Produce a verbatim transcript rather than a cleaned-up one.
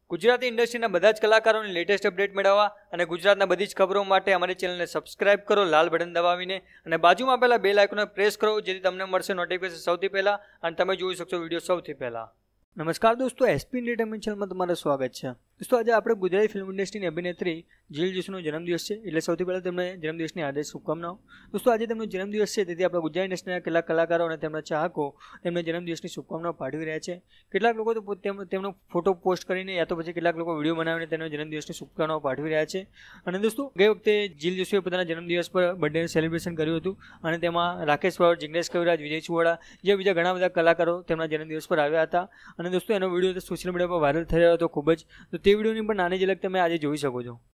ગુજરાતી ઇન્ડસ્ટ્રીના બધા જ કલાકારોની લેટેસ્ટ અપડેટ મેળવવા અને ગુજરાતના બધી જ ખબરો માટે અમારી ચેનલને સબસ્ક્રાઇબ કરો લાલ બટન દબાવીને અને બાજુમાં આપેલા બેલ આઇકોનને પ્રેસ કરો જેથી તમને મળશે નોટિફિકેશન સૌથી પહેલાં અને તમે જોઈ શકશો વિડીયો સૌથી પહેલાં. નમસ્કાર દોસ્તો, એસપી એન્ટરટેનમેન્ટ ચેનલમાં તમારું સ્વાગત છે. દોસ્તો, આજે આપણે ગુજરાતી ફિલ્મ ઇન્ડસ્ટ્રીની અભિનેત્રી જીલ જોશીનો જન્મદિવસ છે, એટલે સૌથી પહેલાં તેમને જન્મદિવસની હાર્દિક શુભકામનાઓ. દોસ્તો, આજે તેમનો જન્મદિવસ છે, તેથી આપણે ગુજરાતી ઇન્ડસ્ટ્રીના કેટલાક કલાકારો અને તેમના ચાહકો તેમને જન્મદિવસની શુભકામનાઓ પાઠવી રહ્યા છે. કેટલાક લોકો તો તેમનો ફોટો પોસ્ટ કરીને યા તો પછી કેટલાક લોકો વિડીયો બનાવીને તેનો જન્મદિવસની શુભકામનાઓ પાઠવી રહ્યા છે. અને દોસ્તો, ગઈ વખતે જીલ જોશીએ પોતાના જન્મદિવસ પર બર્થડે સેલિબ્રેશન કર્યું હતું અને તેમાં રાકેશ રાવળ, જિગ્નેશ કવિરાજ, વિજય ચુવાડા જે બીજા ઘણા બધા કલાકારો તેમના જન્મદિવસ પર આવ્યા હતા. અને દોસ્તો, એનો વિડીયો સોશિયલ મીડિયા પર વાયરલ થઈ રહ્યો હતો ખૂબ જ. તો તે વિડીયોની પણ નાની ઝલક તમે આજે જોઈ શકો છો.